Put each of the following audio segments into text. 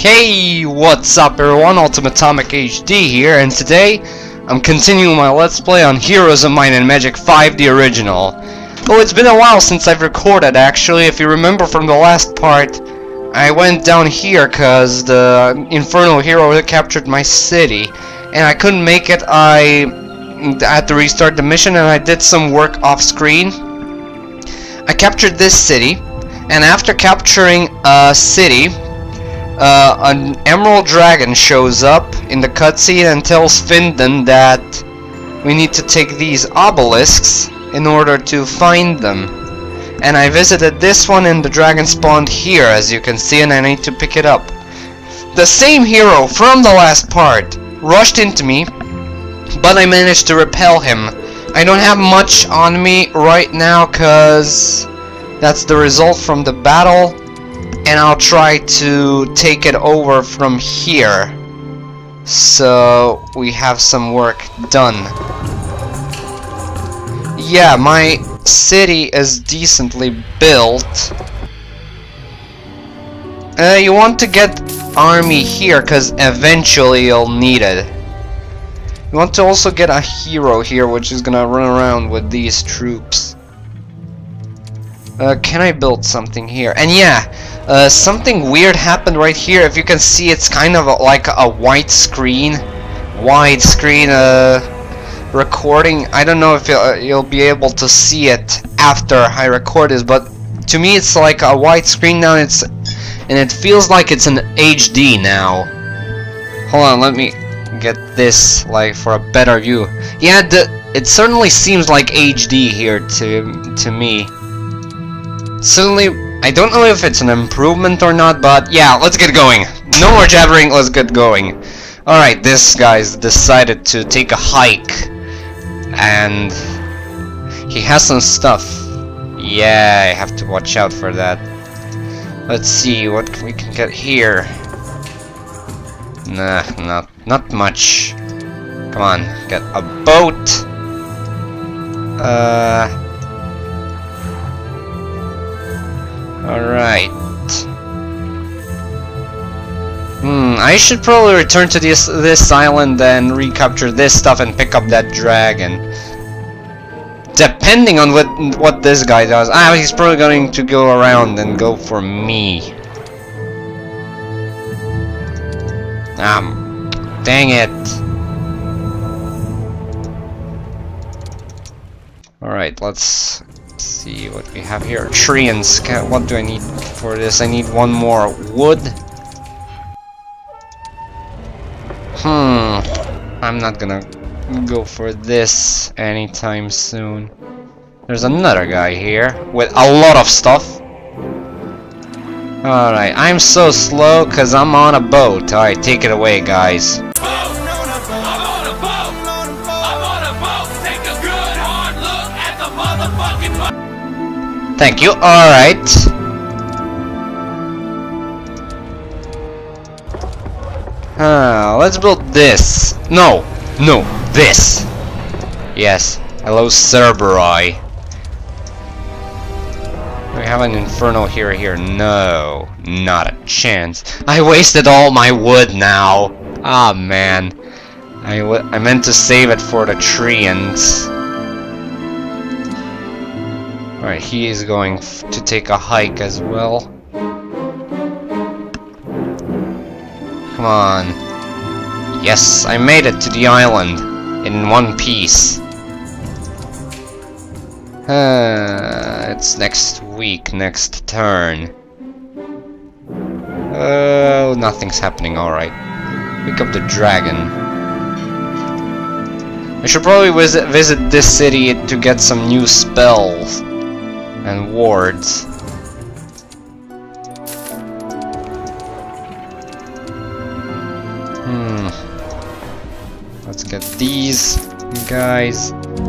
Hey, what's up everyone, Ultimate Atomic HD here, and today I'm continuing my Let's Play on Heroes of Might and Magic 5, the original. Oh, it's been a while since I've recorded actually. If you remember from the last part, I went down here cause the Infernal Hero captured my city, and I couldn't make it. I had to restart the mission and I did some work off screen. I captured this city, and after capturing a city, an emerald dragon shows up in the cutscene and tells Findan that we need to take these obelisks in order to find them. And I visited this one and the dragon spawned here, as you can see, and I need to pick it up. The same hero from the last part rushed into me, but I managed to repel him. I don't have much on me right now cause that's the result from the battle, and I'll try to take it over from here so we have some work done. Yeah, my city is decently built. You want to get army here because eventually you'll need it. You want to also get a hero here which is gonna run around with these troops. Can I build something here? And yeah, something weird happened right here. If you can see, it's kind of like a widescreen recording. I don't know if you'll be able to see it after I record this, but to me it's like a widescreen now. And it feels like it's an HD now. Hold on, let me get this like for a better view. Yeah, it certainly seems like HD here to me. Certainly, I don't know if it's an improvement or not, but yeah, let's get going. No more jabbering, let's get going. Alright, this guy's decided to take a hike, and he has some stuff. Yeah, I have to watch out for that. Let's see what we can get here. Nah, not much. Come on, get a boat. Alright. I should probably return to this island and recapture this stuff and pick up that dragon. Depending on what this guy does. He's probably going to go around and go for me. Dang it. Alright, let's see what we have here. Tree and scat. What do I need for this? I need one more wood. I'm not gonna go for this anytime soon. There's another guy here with a lot of stuff. Alright, I'm so slow because I'm on a boat. Alright, take it away, guys. Thank you. Alright. Let's build this. No, this. Yes. Hello, Cerberus. We have an Inferno Hero here. No, not a chance. I wasted all my wood now. Ah, man. I meant to save it for the treants. Alright, he is going to take a hike as well. Come on. Yes, I made it to the island in one piece. It's next week, next turn. Oh, nothing's happening. Alright. Pick up the dragon. I should probably visit this city to get some new spells and wards. Let's get these guys.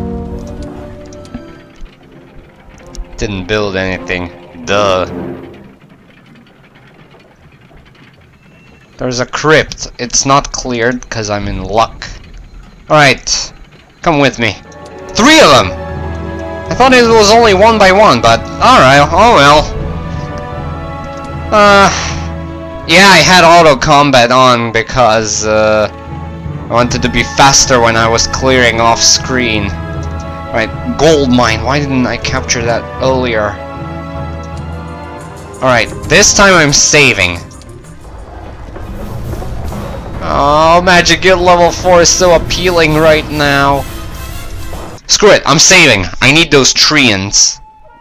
Didn't build anything. Duh. There's a crypt. It's not cleared because I'm in luck. Alright. Come with me. 3 of them! I thought it was only 1 by 1, but alright, oh well. Yeah, I had auto combat on because I wanted to be faster when I was clearing off screen. Right, gold mine. Why didn't I capture that earlier? Alright, this time I'm saving. Oh, Magic Guild level 4 is so appealing right now. Screw it, I'm saving. I need those treants.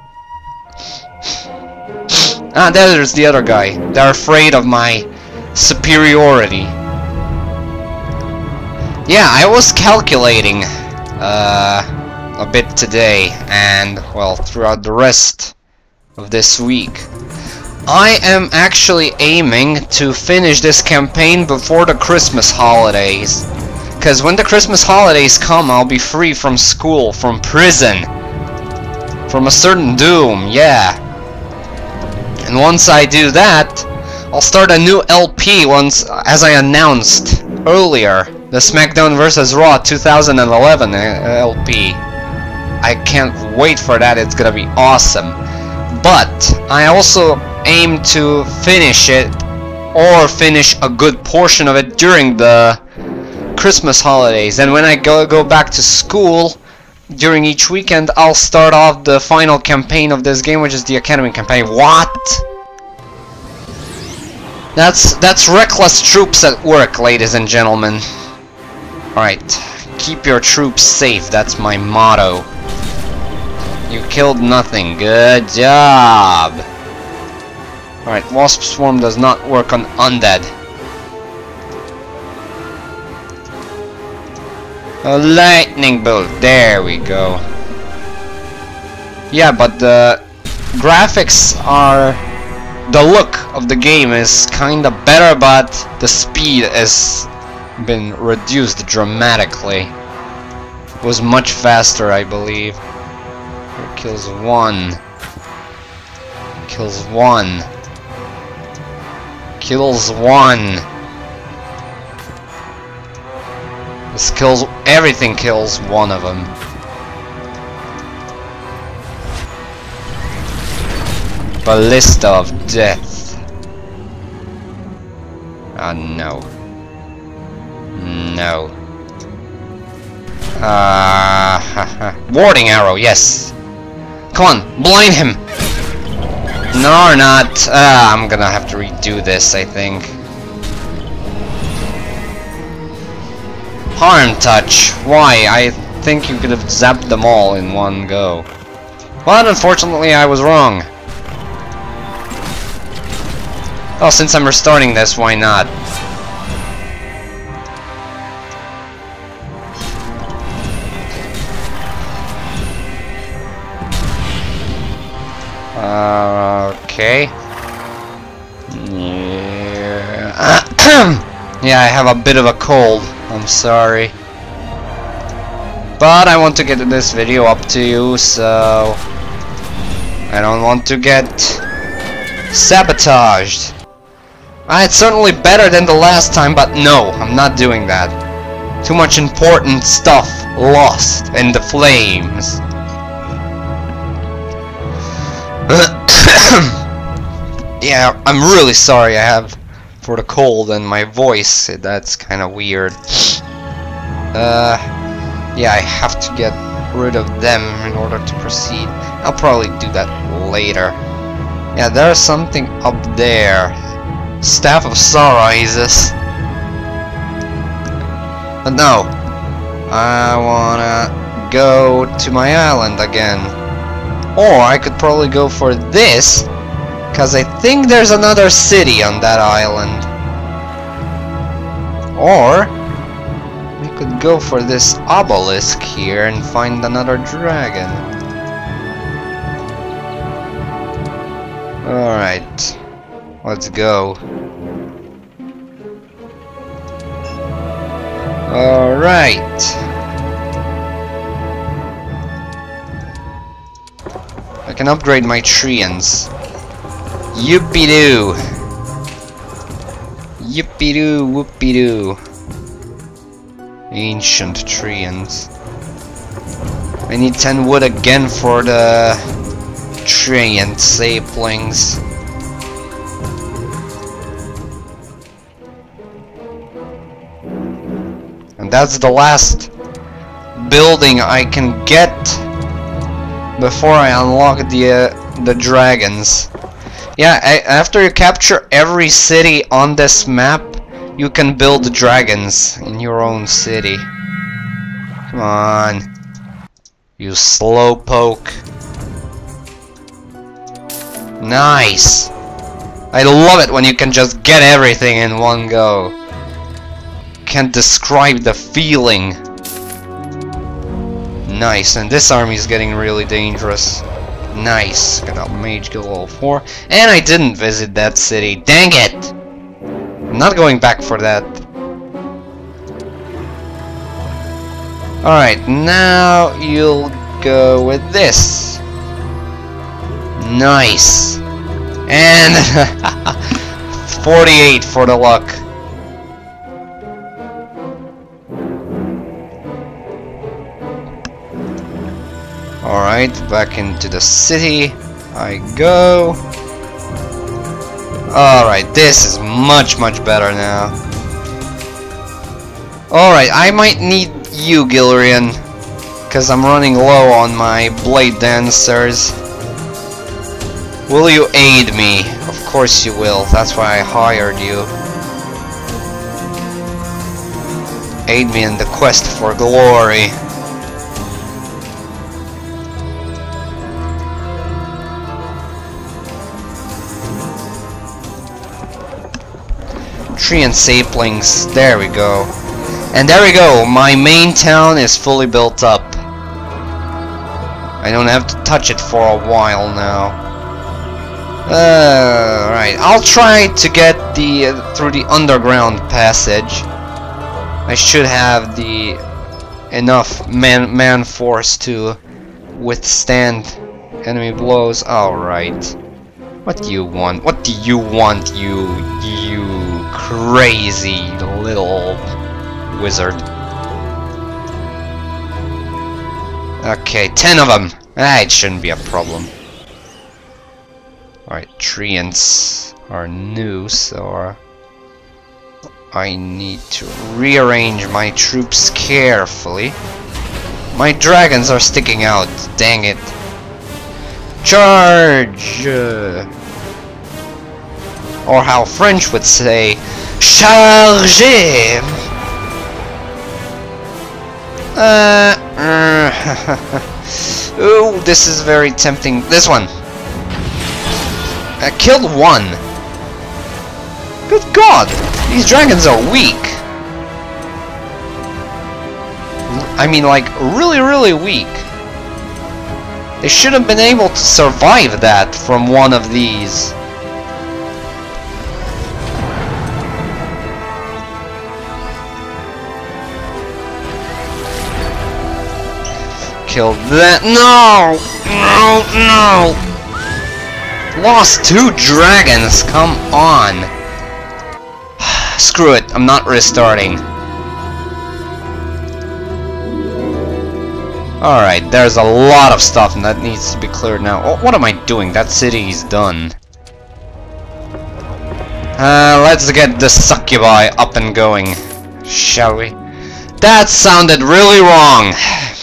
Ah, there's the other guy. They're afraid of my superiority. Yeah, I was calculating a bit today, and, well, throughout the rest of this week. I am actually aiming to finish this campaign before the Christmas holidays. Because when the Christmas holidays come, I'll be free from school, from prison, from a certain doom, yeah. And once I do that, I'll start a new LP once, as I announced earlier, the SmackDown vs. Raw 2011 LP. I can't wait for that, it's gonna be awesome. But I also aim to finish it, or finish a good portion of it during the Christmas holidays. And when I go back to school during each weekend, I'll start off the final campaign of this game, which is the Academy campaign. What? That's reckless troops at work, ladies and gentlemen. Alright, keep your troops safe, that's my motto. You killed nothing, good job. Alright, Wasp Swarm does not work on undead. A lightning bolt, there we go. Yeah, but the graphics are... The look of the game is kinda better, but the speed has been reduced dramatically. It was much faster, I believe. Here kills one. Kills one. Kills one. This kills... Everything kills one of them. Ballista of Death. Ah, no. No. Warding arrow, yes. Come on, blind him! No, or not. I'm gonna have to redo this, I think. Harm touch. Why? I think you could have zapped them all in one go. But unfortunately, I was wrong. Oh, since I'm restarting this, why not? Okay. Yeah. Yeah, I have a bit of a cold. I'm sorry. But I want to get this video up to you, so... I don't want to get... sabotaged. It's certainly better than the last time, but no, I'm not doing that. Too much important stuff lost in the flames. Yeah, I'm really sorry I have for the cold and my voice. That's kind of weird. Yeah, I have to get rid of them in order to proceed. I'll probably do that later. Yeah, there's something up there. Staff of Sorrow is this. But no, I wanna go to my island again. Or I could probably go for this, because I think there's another city on that island. Or we could go for this obelisk here and find another dragon. Alright, let's go. Alright. I can upgrade my treants. Yippee-doo! Yippee-doo, whoopee-doo. Ancient treants. I need 10 wood again for the treant saplings. That's the last building I can get before I unlock the dragons. Yeah, after you capture every city on this map, you can build dragons in your own city. Come on, you slowpoke. Nice. I love it when you can just get everything in one go. Can't describe the feeling. Nice, and this army is getting really dangerous. Nice, got a mage guild level 4, and I didn't visit that city. Dang it! I'm not going back for that. Alright, now you'll go with this. Nice. And 48 for the luck. Alright, back into the city I go. Alright, this is much better now. Alright, I might need you, Gilrian, because I'm running low on my blade dancers. Will you aid me? Of course you will, that's why I hired you. Aid me in the quest for glory. Tree and saplings, there we go. And there we go, my main town is fully built up. I don't have to touch it for a while now. Right, I'll try to get through the underground passage. I should have enough man force to withstand enemy blows. Alright. What do you want? What do you want, you crazy little wizard? Okay, 10 of them. It shouldn't be a problem. Alright, treants are new, so I need to rearrange my troops carefully. My dragons are sticking out, dang it. Charge! Or how French would say, chargez! Ooh, this is very tempting. This one! I killed one! Good God! These dragons are weak! I mean, like, really weak. They should have been able to survive that from one of these. Killed that. No! No! Lost 2 dragons, come on! Screw it, I'm not restarting. Alright, there's a lot of stuff that needs to be cleared now. Oh, what am I doing? That city is done. Let's get the succubi up and going, shall we? That sounded really wrong!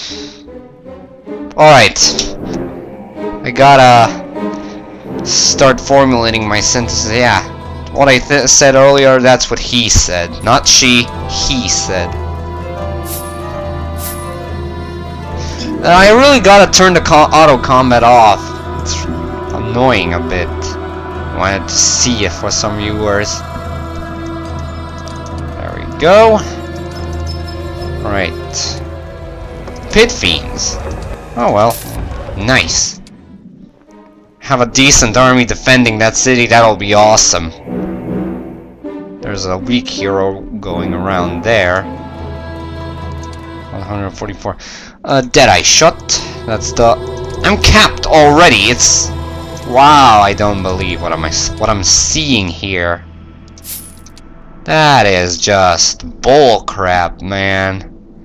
Alright. I gotta start formulating my sentences. Yeah, what I said earlier, that's what he said. Not she, he said. I really gotta turn the auto combat off. It's annoying a bit. I wanted to see it for some viewers. There we go. Alright. Pit fiends. Oh well. Nice. Have a decent army defending that city, that'll be awesome. There's a weak hero going around there. 144. Deadeye shot. That's the... I'm capped already. It's... Wow, I don't believe what I'm seeing here. That is just bullcrap, man.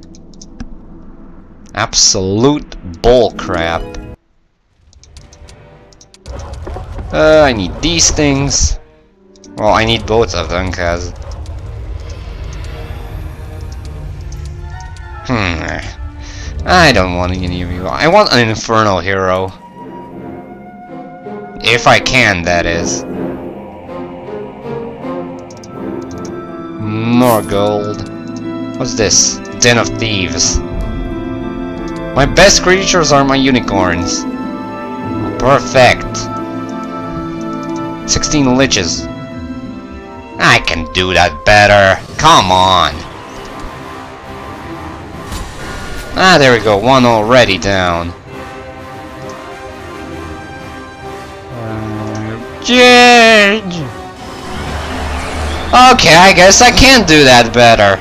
Absolute bullcrap. I need these things. Well, I need both of them, cause... I don't want any of you. I want an Inferno hero. If I can, that is. More gold. What's this? Den of Thieves. My best creatures are my unicorns. Perfect. 16 liches. I can do that better. Come on. Ah, there we go. One already down. Change. Okay, I guess I can't do that better.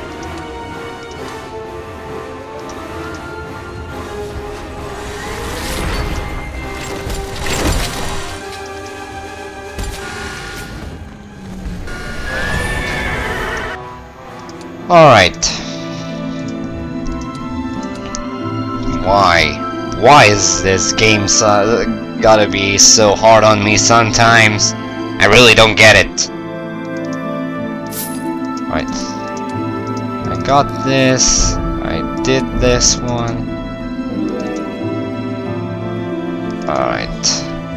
Alright. Why is this game gotta be so hard on me sometimes? I really don't get it. Right. I got this. I did this one. Alright.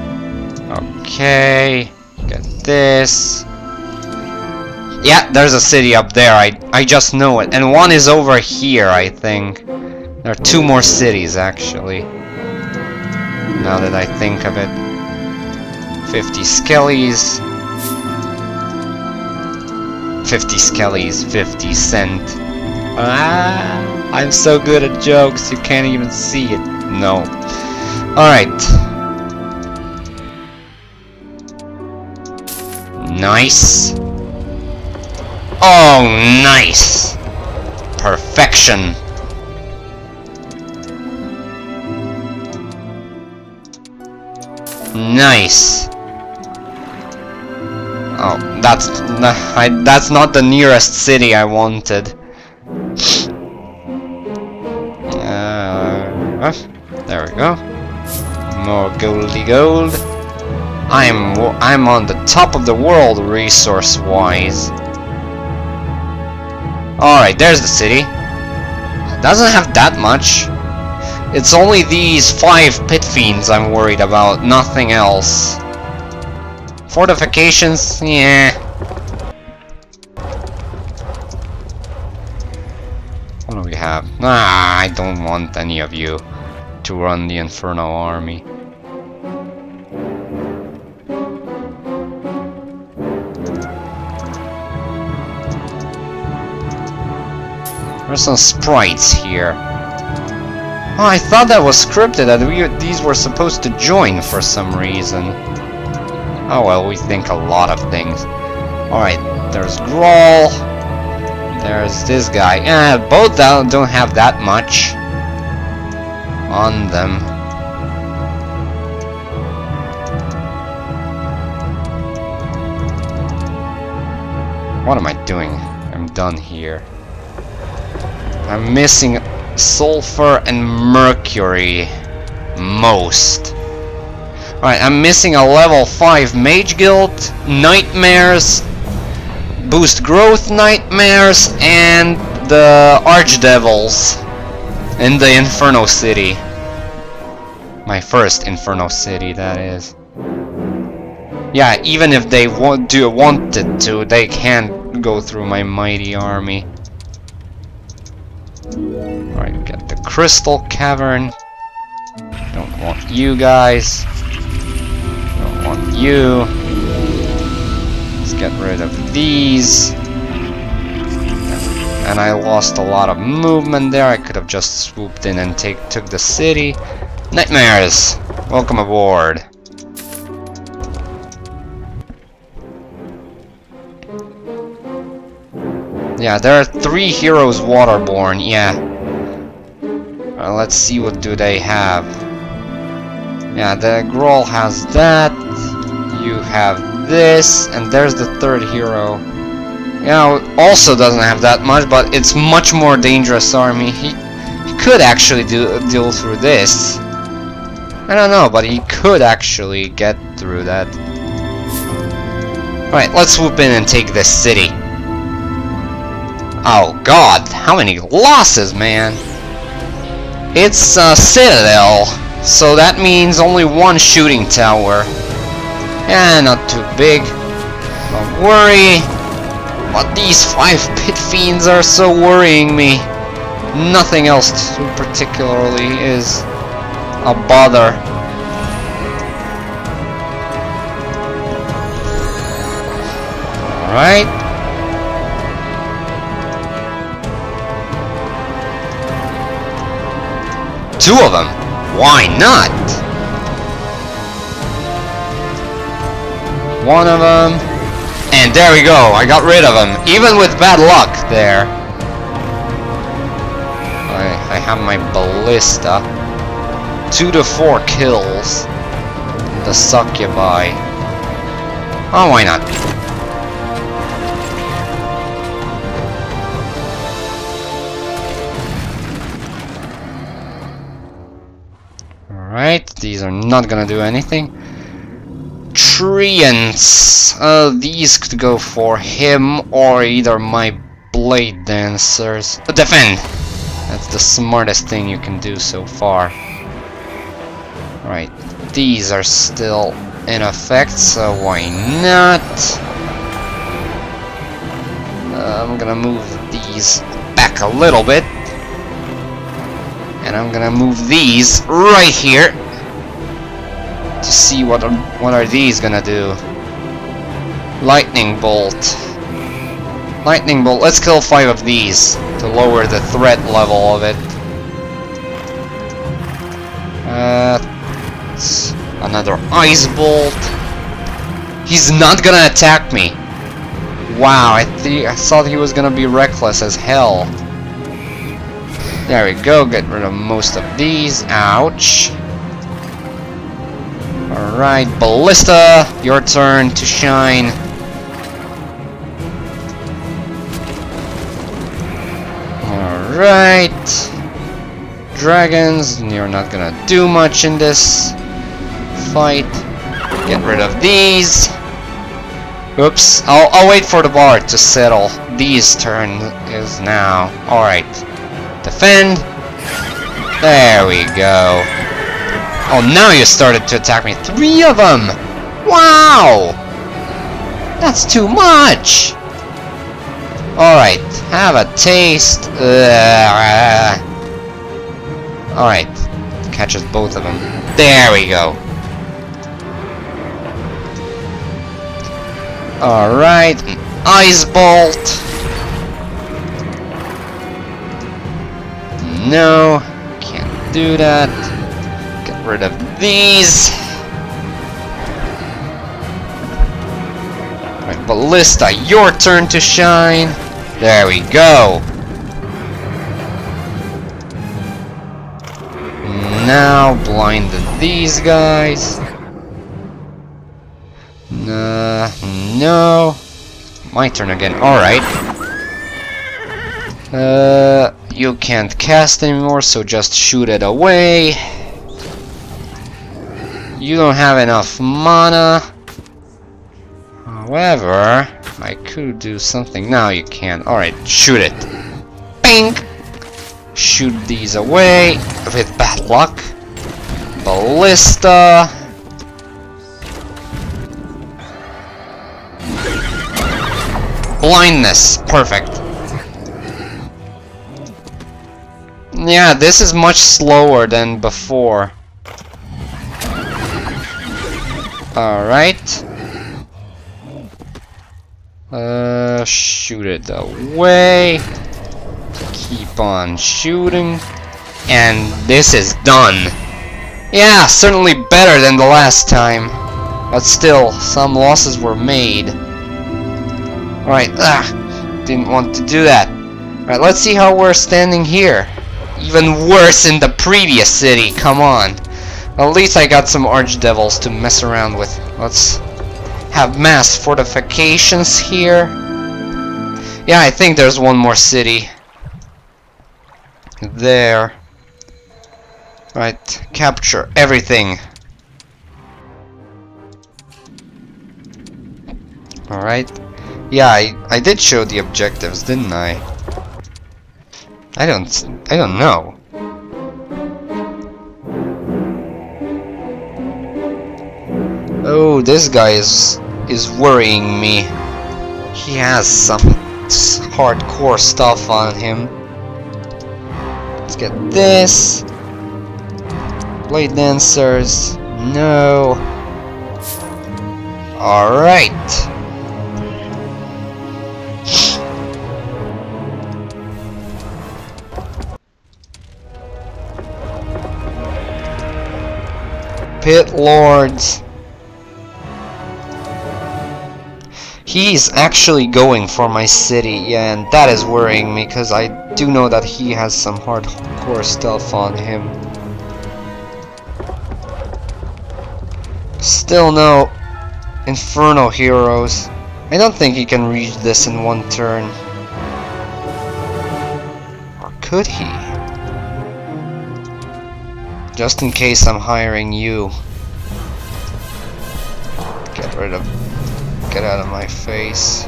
Okay. Get this. Yeah, there's a city up there. I just know it. And one is over here, I think. There are 2 more cities, actually. Now that I think of it. 50 skellies. 50 skellies, 50 cent. Ah, I'm so good at jokes, you can't even see it. No. Alright. Nice. Oh, nice! Perfection. Nice. Oh, that's not the nearest city I wanted. There we go. More goldy gold. I'm on the top of the world resource-wise. Alright, there's the city. It doesn't have that much. It's only these 5 pit fiends I'm worried about, nothing else. Fortifications, yeah. What do we have? Ah, I don't want any of you to run the Inferno army. There's some sprites here. Oh, I thought that was scripted, that these were supposed to join for some reason. Oh well, we think a lot of things. Alright, there's Grawl. There's this guy. Both don't have that much on them. What am I doing? I'm done here. I'm missing sulfur and mercury most. Alright, I'm missing a level 5 mage guild, nightmares, boost growth nightmares, and the archdevils in the Inferno City. My first Inferno City, that is. Yeah, even if they wanted to, they can't go through my mighty army. Alright, get the Crystal Cavern. Don't want you guys. Don't want you. Let's get rid of these. And I lost a lot of movement there. I could have just swooped in and took the city. Nightmares! Welcome aboard. Yeah, there are 3 heroes waterborne, yeah. Let's see what do they have. Yeah, the Grawl has that. You have this, and there's the 3rd hero. You know, also doesn't have that much, but it's much more dangerous army. He could actually deal through this. I don't know, but he could actually get through that. Alright, let's swoop in and take this city. Oh god, how many losses, man! It's a citadel, so that means only one shooting tower. Yeah, not too big. Don't worry. But these 5 pit fiends are so worrying me. Nothing else too particularly is a bother. Alright. Two of them. Why not? One of them. And there we go. I got rid of him. Even with bad luck there. I have my ballista. 2 to 4 kills. The succubi. Oh, why not? Alright, these are not gonna do anything. Treants. These could go for him or either my blade dancers. Defend! That's the smartest thing you can do so far. Right, these are still in effect, so why not? I'm gonna move these back a little bit. And I'm gonna move these right here to see what are these gonna do. Lightning bolt. Lightning bolt. Let's kill 5 of these to lower the threat level of it. Another ice bolt. He's not gonna attack me. Wow, I thought he was gonna be reckless as hell. There we go, get rid of most of these. Ouch. Alright, Ballista, your turn to shine. Alright. Dragons, you're not gonna do much in this fight. Get rid of these. Oops, I'll wait for the bard to settle. These turn is now. Alright. Defend. There we go. Oh, now you started to attack me. 3 of them! Wow! That's too much! Alright, have a taste. Alright, catches both of them. There we go. Alright, an ice bolt. No, can't do that. Get rid of these. Right, Ballista, your turn to shine. There we go. Now blind these guys. No. My turn again. Alright. You can't cast anymore, so just shoot it away. You don't have enough mana. However, I could do something. Now you can. Alright, shoot it. Bang! Shoot these away with bad luck. Ballista. Blindness. Perfect. Yeah, this is much slower than before. Alright. Shoot it away. Keep on shooting. And this is done. Yeah, certainly better than the last time. But still, some losses were made. Alright, didn't want to do that. Alright, let's see how we're standing here. Even worse in the previous city, come on. At least I got some archdevils to mess around with. Let's have mass fortifications here. Yeah, I think there's one more city. There. Right, capture everything. Alright. Yeah, I did show the objectives, didn't I? I don't know. Oh, this guy is worrying me. He has some hardcore stuff on him. Let's get this. Blade dancers. No. Alright. Pit Lords. He's actually going for my city, yeah, and that is worrying me because I do know that he has some hardcore stuff on him. Still no Inferno heroes. I don't think he can reach this in one turn. Or could he? Just in case I'm hiring you. Get out of my face.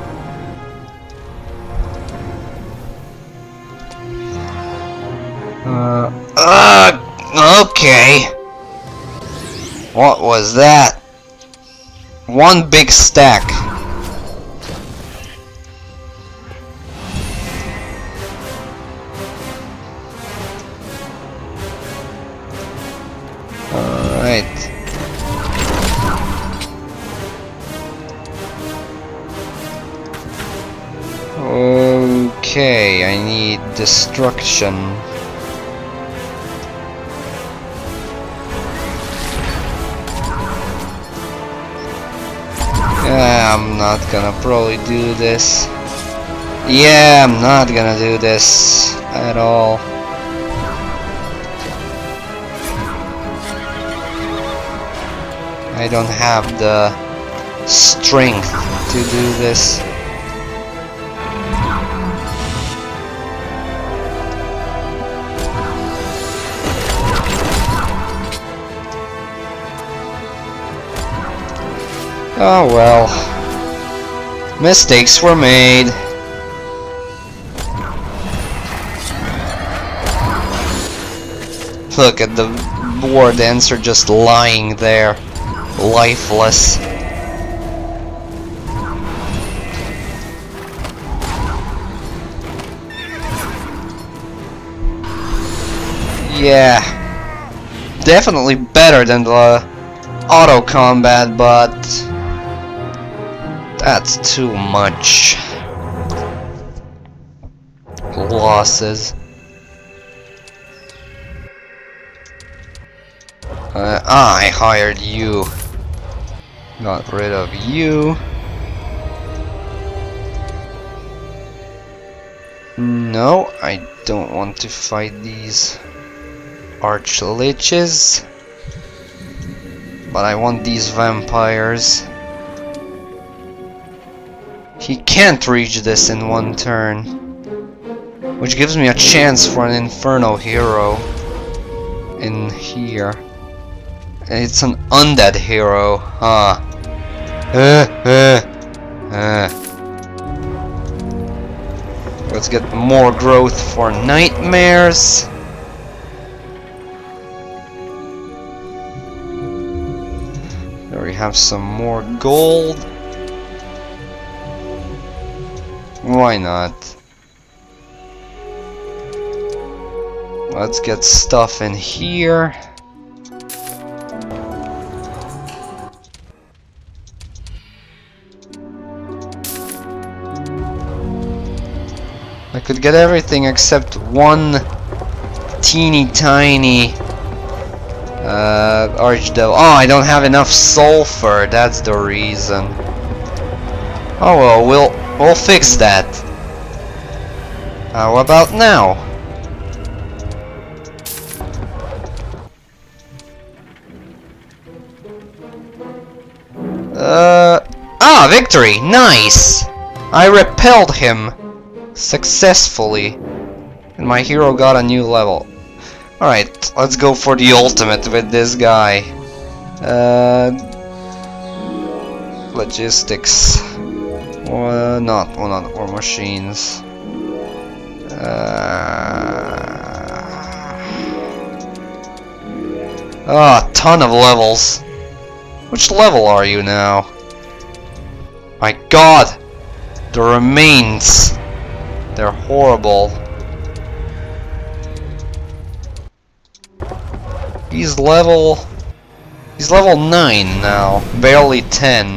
Okay. What was that? One big stack. Alright. Okay, I need destruction. Yeah, I'm not gonna probably do this. Yeah, I'm not gonna do this at all. I don't have the strength to do this. Oh well. Mistakes were made. Look at the war dancer just lying there, lifeless. Yeah. Definitely better than the auto combat, but that's too much. Losses. I hired you. Got rid of you. No, I don't want to fight these archliches. But I want these vampires. He can't reach this in one turn, which gives me a chance for an Inferno hero in here. And it's an undead hero, huh? Let's get more growth for nightmares. There we have some more gold. Why not? Let's get stuff in here. I could get everything except one teeny tiny archdevil. Oh, I don't have enough sulfur. That's the reason. Oh well, we'll fix that. How about now? Victory! Nice! I repelled him successfully, and my hero got a new level. Alright, let's go for the ultimate with this guy. Logistics. Not war machines. A ton of levels. Which level are you now? My god! The remains! They're horrible. He's level 9 now, barely 10.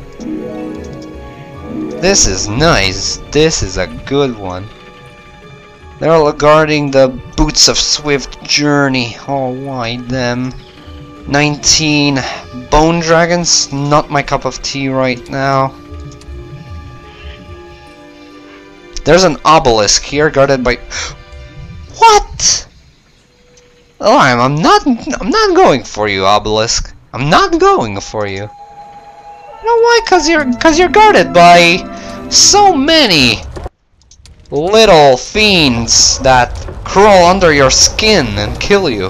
This is nice. This is a good one. They're guarding the boots of swift journey. Oh, why them? 19 bone dragons. Not my cup of tea right now. There's an obelisk here guarded by. What? Oh, I'm not going for you, obelisk. I'm not going for you. You know why? Cause you're guarded by so many little fiends that crawl under your skin and kill you.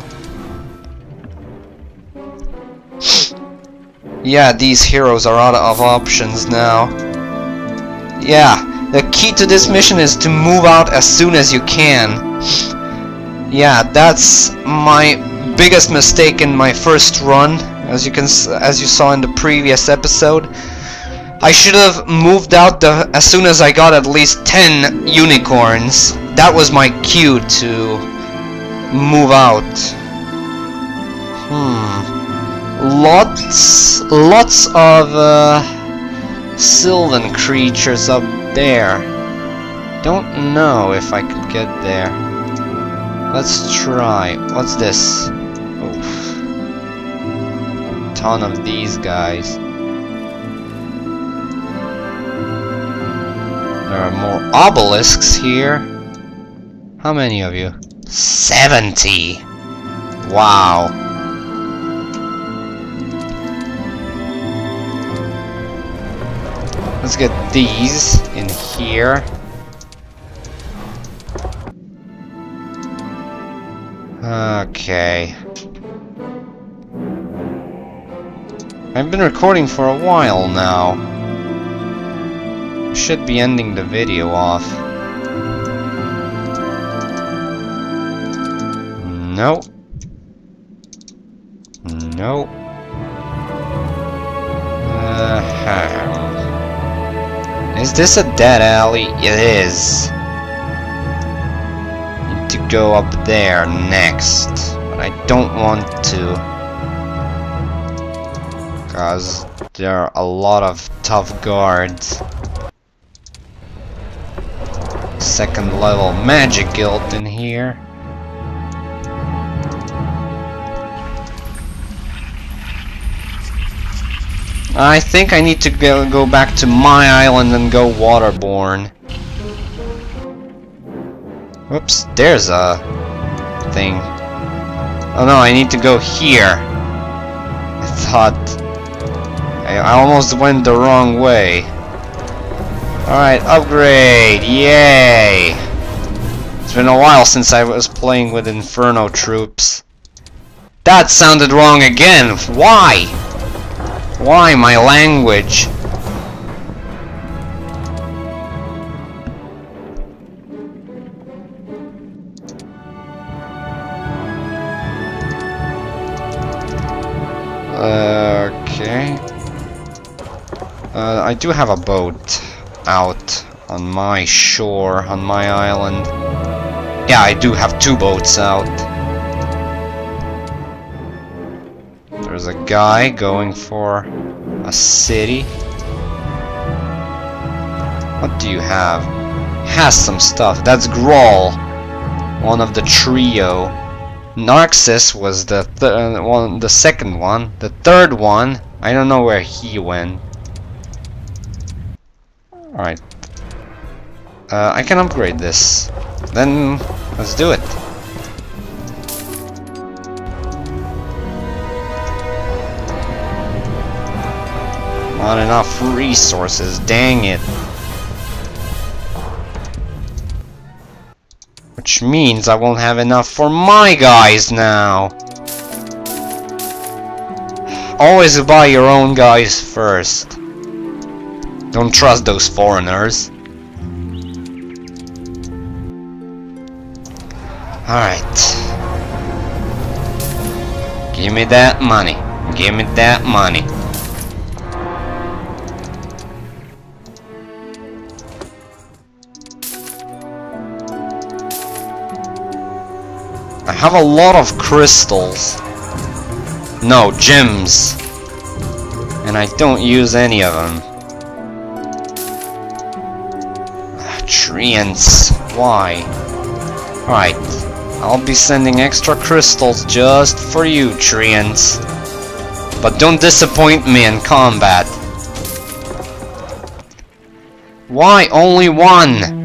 Yeah, these heroes are out of options now. Yeah, the key to this mission is to move out as soon as you can. Yeah, that's my biggest mistake in my first run, as you saw in the previous episode. I should have moved out as soon as I got at least 10 unicorns. That was my cue to move out. Lots of Sylvan creatures up there. Don't know if I could get there. Let's try. What's this? Oof. Ton of these guys. There are more obelisks here. How many of you? 70! Wow. Let's get these in here. Okay. I've been recording for a while now. Should be ending the video off. Nope. Nope. Is this a dead alley? It is. Need to go up there next, but I don't want to, cause there are a lot of tough guards. Second level magic guild in here. I think I need to go back to my island and go waterborne. Whoops, there's a thing. Oh no, I need to go here. I thought I almost went the wrong way. Alright, upgrade! Yay! It's been a while since I was playing with Inferno troops. That sounded wrong again! Why? Why my language? Okay. I do have a boat out on my shore, on my island. Yeah, I do have 2 boats out. There's a guy going for a city. What do you have? Has some stuff. That's Grawl, one of the trio. Narcissus was the second one. The third one, I don't know where he went. Alright. I can upgrade this. Then let's do it. Not enough resources, dang it. Which means I won't have enough for my guys now. Always buy your own guys first. Don't trust those foreigners. Alright. Give me that money. Give me that money. I have a lot of crystals. No, gems. And I don't use any of them. Treants. Why? Alright. I'll be sending extra crystals just for you, treants. But don't disappoint me in combat. Why only one?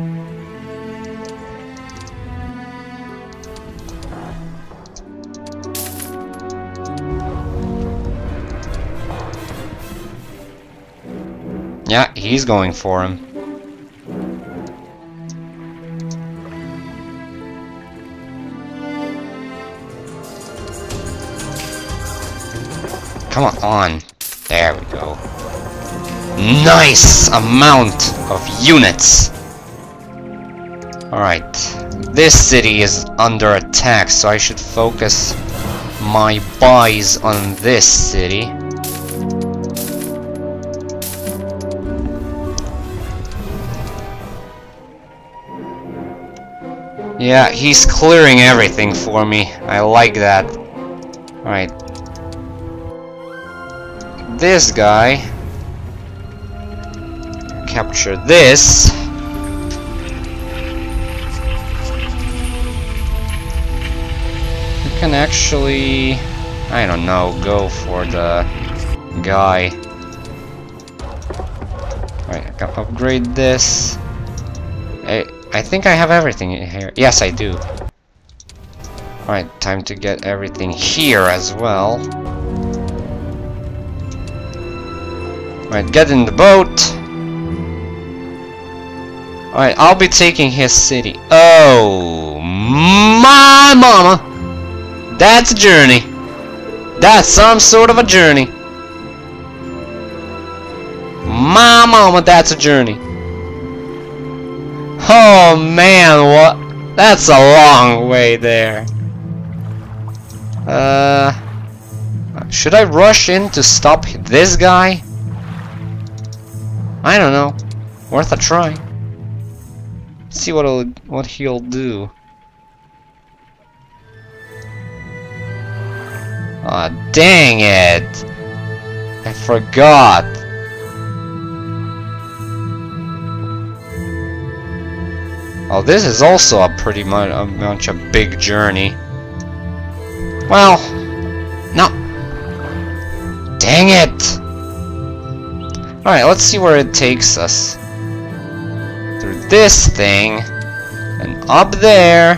Yeah, he's going for him. Come on. There we go. Nice amount of units. Alright. This city is under attack, so I should focus my buys on this city. Yeah, he's clearing everything for me. I like that. Alright. This guy. Capture this. You can actually, I don't know, go for the guy. Alright, I can upgrade this. I think I have everything in here. Yes, I do. Alright, time to get everything here as well. Alright, get in the boat. Alright, I'll be taking his city. Oh, my mama! That's a journey. That's some sort of a journey. My mama, that's a journey. Oh man, what? That's a long way there. Should I rush in to stop this guy? I don't know. Worth a try. See what he'll do. Aw, dang it! I forgot. Oh, this is also a pretty much a big journey. Well, no. Dang it! Alright, let's see where it takes us. Through this thing, and up there,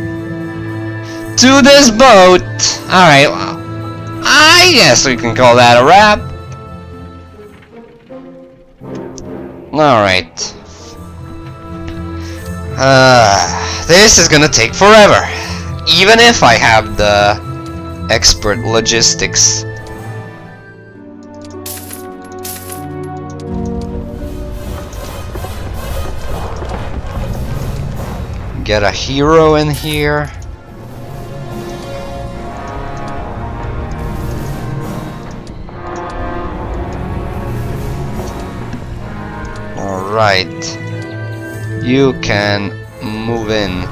to this boat. Alright, well, I guess we can call that a wrap. Alright. This is gonna take forever, even if I have the expert logistics. Get a hero in here. Alright. You can move in.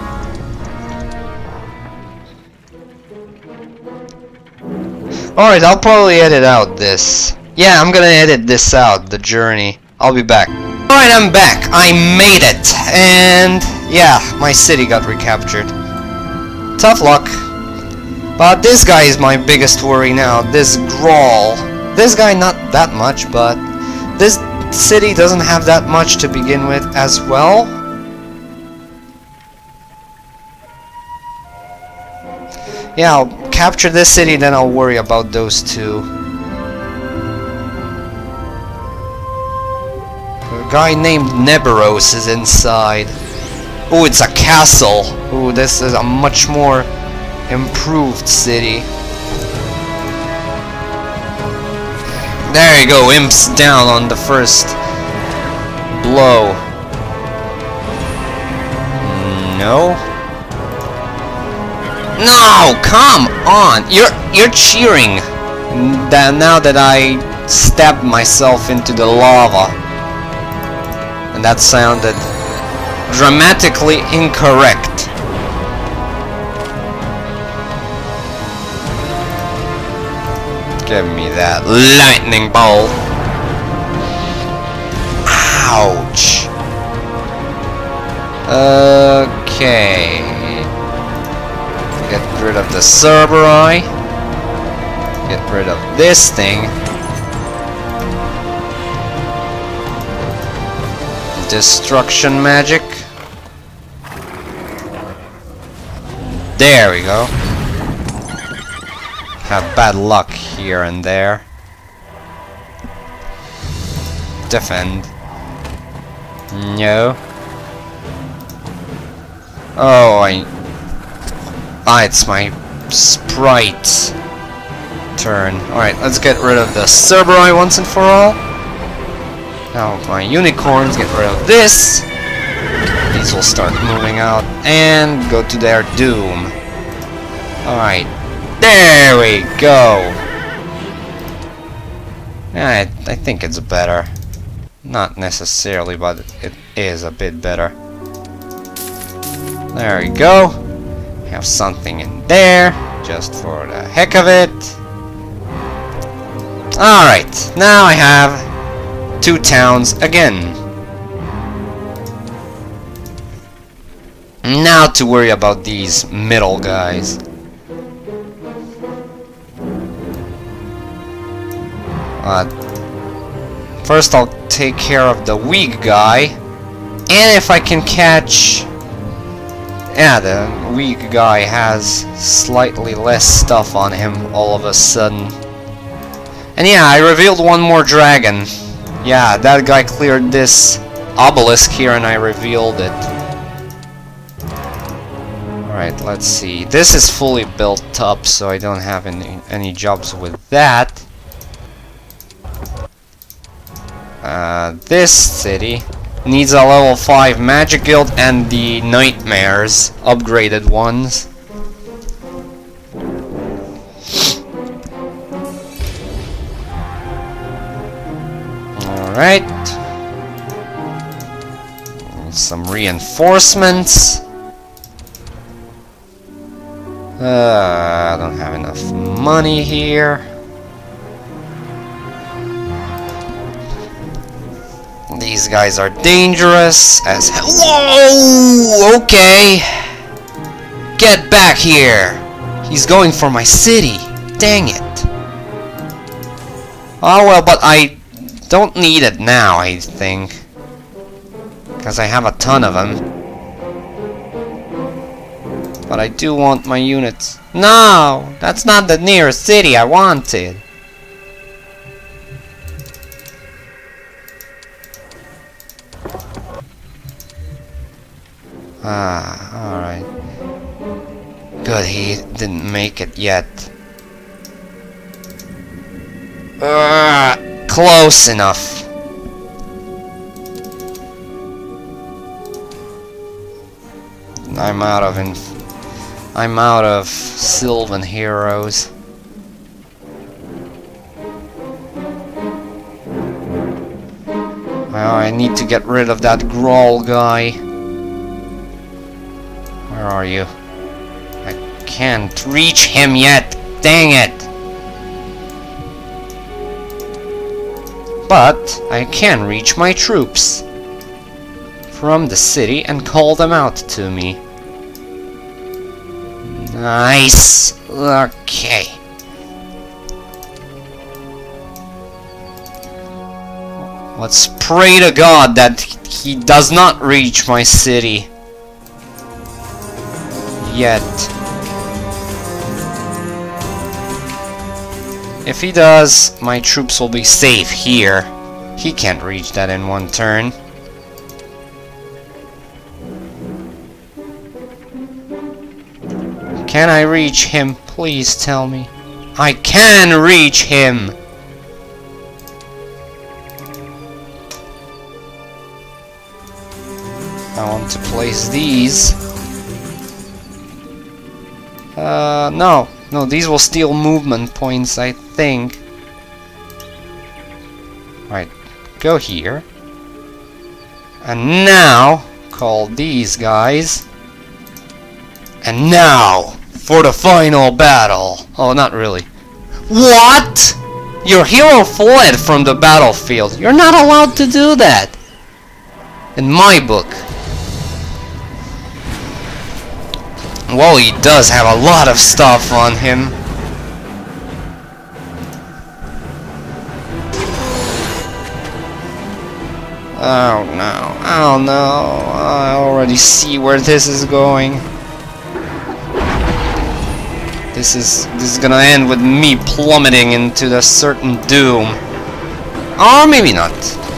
Alright, I'll probably edit out this. Yeah, I'm gonna edit this out, the journey. I'll be back. Alright, I'm back. I made it. And yeah, my city got recaptured. Tough luck. But this guy is my biggest worry now. This Grawl. This guy not that much, but this city doesn't have that much to begin with as well. Yeah, I'll capture this city, then I'll worry about those two. A guy named Neberos is inside. Oh, it's a castle. Oh, this is a much more improved city. There you go, imps down on the first blow. No? No, come on! You're cheering. Now that I stabbed myself into the lava. And that sounded dramatically incorrect. Give me that lightning bolt. Ouch. Okay. Get rid of the Cerberus. Get rid of this thing. Destruction magic. There we go. Have bad luck here and there. Defend. No. Oh, it's my sprite turn. Alright, let's get rid of the Cerberus once and for all. Now my unicorns, get rid of this. These will start moving out and go to their doom. Alright, there we go. Yeah, I think it's better. Not necessarily, but it is a bit better. There we go. Have something in there, just for the heck of it. Alright, now I have 2 towns again. Now to worry about these middle guys. First I'll take care of the weak guy. And if I can catch... Yeah, the weak guy has slightly less stuff on him all of a sudden. And yeah, I revealed one more dragon. Yeah, that guy cleared this obelisk here and I revealed it. Alright, let's see. This is fully built up, so I don't have any jobs with that. This city needs a level 5 magic guild and the nightmares, upgraded ones. Alright. Some reinforcements. I don't have enough money here. These guys are dangerous as hell. Whoa! Okay. Get back here! He's going for my city. Dang it. Oh well, but I don't need it now, I think. Because I have a ton of them. But I do want my units. No! That's not the nearest city I wanted. Alright. Good, he didn't make it yet. Close enough. I'm out of Sylvan heroes. Well, I need to get rid of that Grawl guy. Where are you? I can't reach him yet! Dang it! But I can reach my troops from the city and call them out to me. Nice! Okay. Let's pray to God that he does not reach my city yet. If he does, my troops will be safe here. He can't reach that in one turn. Can I reach him? Please tell me. I can reach him! I want to place these. No. No, these will steal movement points, I think. Right, go here. And now, call these guys. And now, for the final battle. Oh, not really. What? Your hero fled from the battlefield. You're not allowed to do that. In my book. Well, he does have a lot of stuff on him. Oh no, oh no, I already see where this is going. This is gonna end with me plummeting into the certain doom. Or maybe not.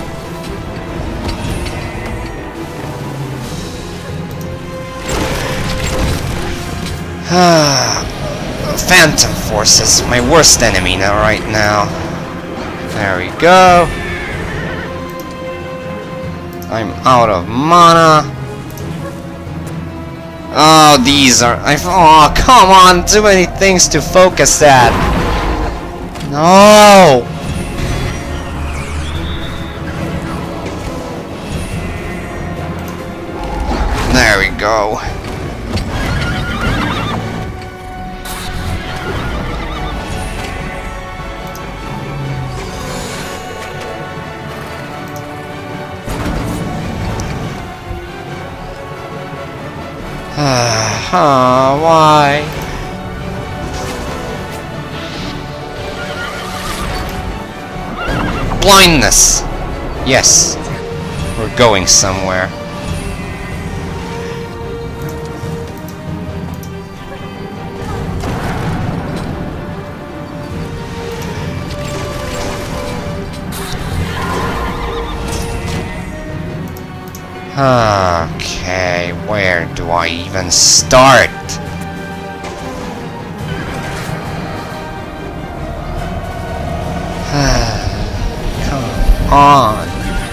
Phantom Force is my worst enemy now, right now. There we go. I'm out of mana. Oh, these are... oh, come on! Too many things to focus at. No! There we go. Why? Blindness! Yes. We're going somewhere. Okay, where do I even start? Come on.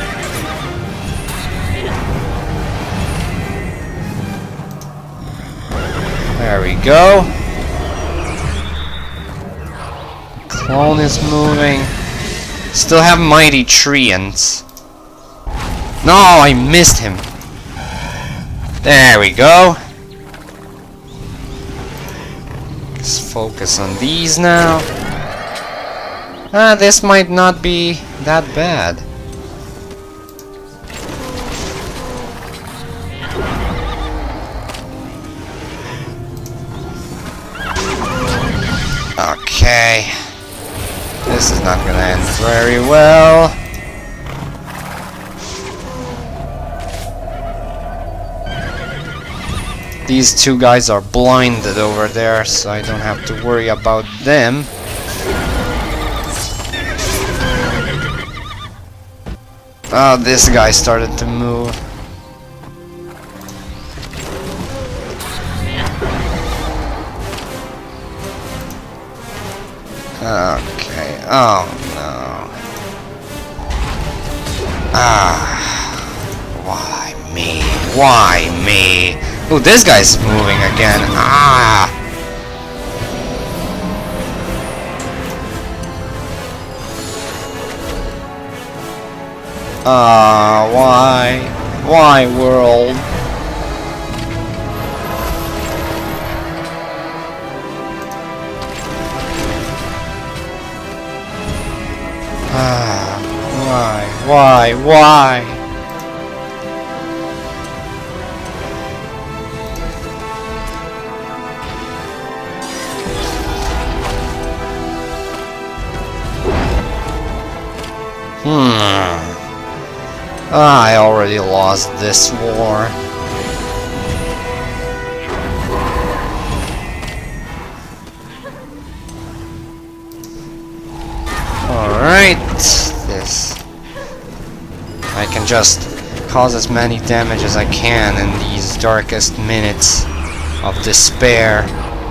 There we go. Clone is moving. Still have Mighty Treants. No, I missed him. There we go. Let's focus on these now. This might not be that bad. Okay. This is not gonna end very well. These two guys are blinded over there, so I don't have to worry about them. Oh, this guy started to move. Okay, oh no. Why me? Why me? Oh, this guy's moving again. Why? Why, world? Why? I already lost this war. Alright, this... I can just cause as many damage as I can in these darkest minutes of despair.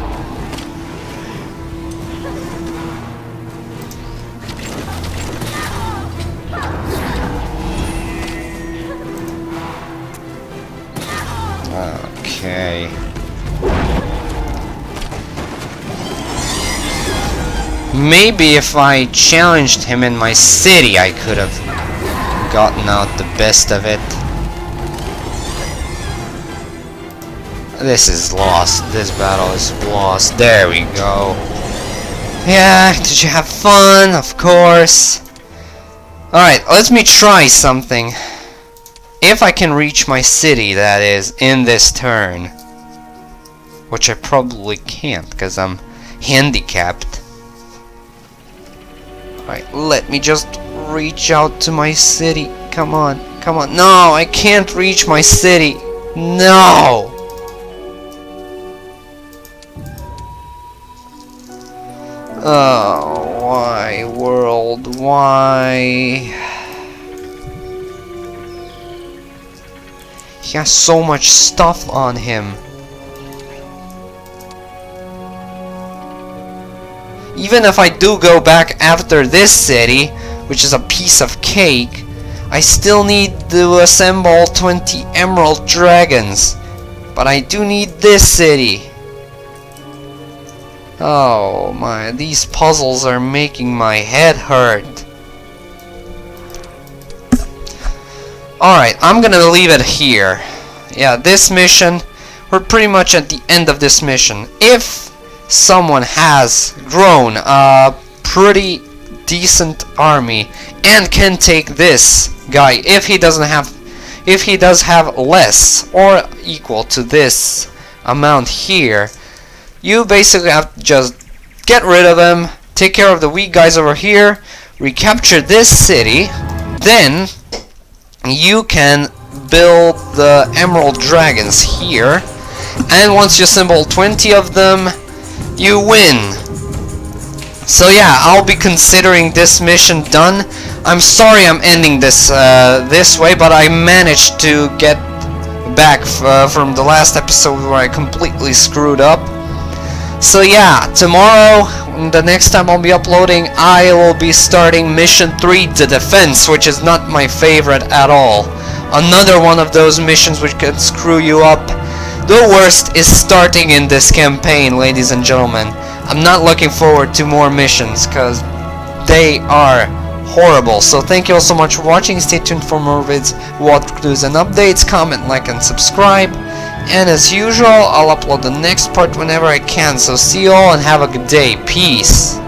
Okay. Maybe if I challenged him in my city, I could have gotten out the best of it. This is lost. This battle is lost. There we go. Yeah, did you have fun? Of course. Alright, let me try something. If I can reach my city, that is, in this turn. Which I probably can't, because I'm handicapped. Alright, let me just reach out to my city. Come on, come on. No, I can't reach my city. No! Oh, why, world? Why? He has so much stuff on him. Even if I do go back after this city, which is a piece of cake, I still need to assemble 20 emerald dragons. But I do need this city. Oh my, these puzzles are making my head hurt. Alright, I'm gonna leave it here. Yeah, this mission, we're pretty much at the end of this mission. If someone has grown a pretty decent army and can take this guy, if he does have less or equal to this amount here, you basically have to just get rid of him, take care of the weak guys over here, recapture this city, then you can build the emerald dragons here, and once you assemble 20 of them, you win. So yeah, I'll be considering this mission done. I'm sorry I'm ending this this way, but I managed to get back from the last episode where I completely screwed up. So yeah, tomorrow, the next time I'll be uploading, I will be starting Mission 3, The Defense, which is not my favorite at all. Another one of those missions which can screw you up. The worst is starting in this campaign, ladies and gentlemen. I'm not looking forward to more missions, because they are horrible. So thank you all so much for watching. Stay tuned for more vids, what news and updates. Comment, like, and subscribe. And as usual, I'll upload the next part whenever I can. So see you all and have a good day. Peace.